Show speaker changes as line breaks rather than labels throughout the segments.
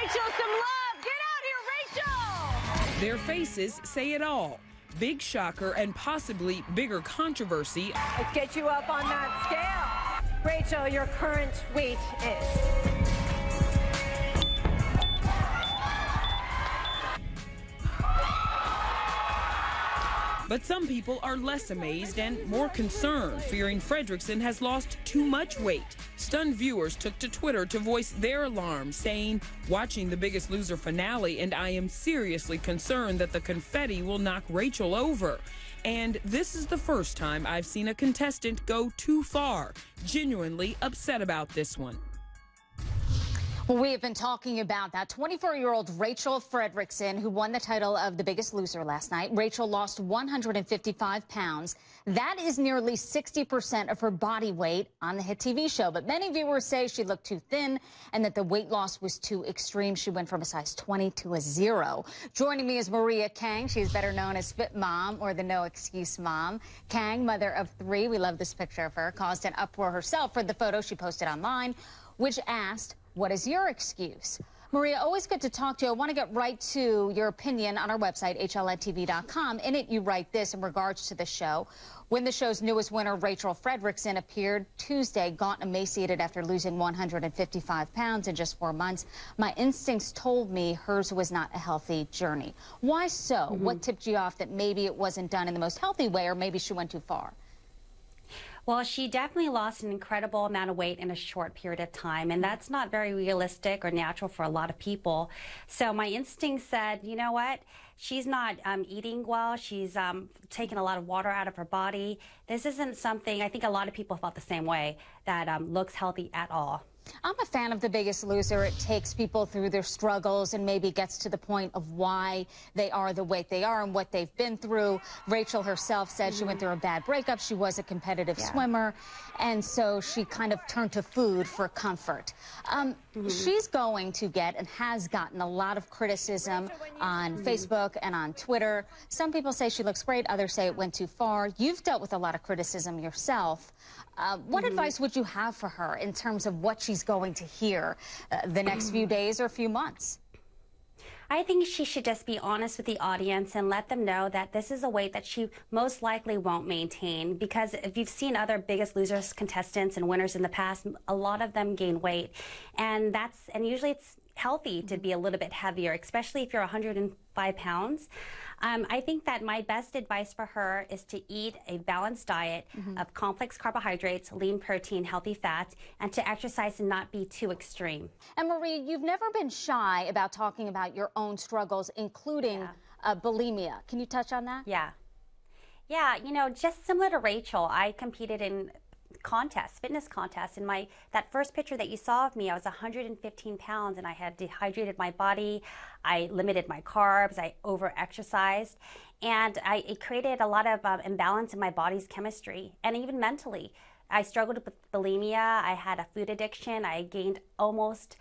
Rachel some love. Get out here, Rachel!
Their faces say it all. Big shocker and possibly bigger controversy.
Let's get you up on that scale. Rachel, your current weight is?
But some people are less amazed and more concerned, fearing Fredrickson has lost too much weight. Stunned viewers took to Twitter to voice their alarm, saying, "Watching The Biggest Loser finale, and I am seriously concerned that the confetti will knock Rachel over. And this is the first time I've seen a contestant go too far. Genuinely upset about this one."
Well, we have been talking about that 24-year-old Rachel Fredrickson, who won the title of The Biggest Loser last night. Rachel lost 155 pounds. That is nearly 60% of her body weight on the hit TV show. But many viewers say she looked too thin and that the weight loss was too extreme. She went from a size 20 to a 0. Joining me is Maria Kang. She's better known as Fit Mom or the No Excuse Mom. Kang, mother of 3, we love this picture of her, caused an uproar herself for the photo she posted online, which asked, "What is your excuse?" Maria, always good to talk to you. I want to get right to your opinion on our website, HLNTV.com. In it, you write this in regards to the show. When the show's newest winner, Rachel Fredrickson, appeared Tuesday, gaunt and emaciated after losing 155 pounds in just 4 months, my instincts told me hers was not a healthy journey. Why so? What tipped you off that maybe it wasn't done in the most healthy way, or maybe she went too far?
Well, she definitely lost an incredible amount of weight in a short period of time, and that's not very realistic or natural for a lot of people. So my instinct said, you know what? She's not eating well. She's taking a lot of water out of her body. This isn't something, I think a lot of people felt the same way, that looks healthy at all.
I'm a fan of The Biggest Loser. It takes people through their struggles and maybe gets to the point of why they are the way they are and what they've been through. Rachel herself said she went through a bad breakup. She was a competitive swimmer, and so she kind of turned to food for comfort. She's going to get and has gotten a lot of criticism on Facebook and on Twitter. Some people say she looks great. Others say it went too far. You've dealt with a lot of criticism yourself. What advice would you have for her in terms of what she's going to hear the next few days or few months?
I think she should just be honest with the audience and let them know that this is a weight that she most likely won't maintain, because if you've seen other Biggest Losers contestants and winners in the past, a lot of them gain weight, and usually it's healthy to be a little bit heavier, especially if you're 105 pounds. I think that my best advice for her is to eat a balanced diet of complex carbohydrates, lean protein, healthy fats, and to exercise and not be too extreme.
And Maria, you've never been shy about talking about your own struggles, including bulimia. Can you touch on that?
Yeah, you know, just similar to Rachel, I competed in fitness contests. In that first picture that you saw of me, I was 115 pounds and I had dehydrated my body. I limited my carbs. I over-exercised, and it created a lot of imbalance in my body's chemistry, and even mentally. I struggled with bulimia. I had a food addiction. I gained almost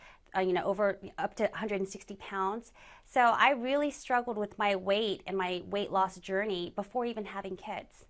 up to 160 pounds. So I really struggled with my weight and my weight loss journey before even having kids.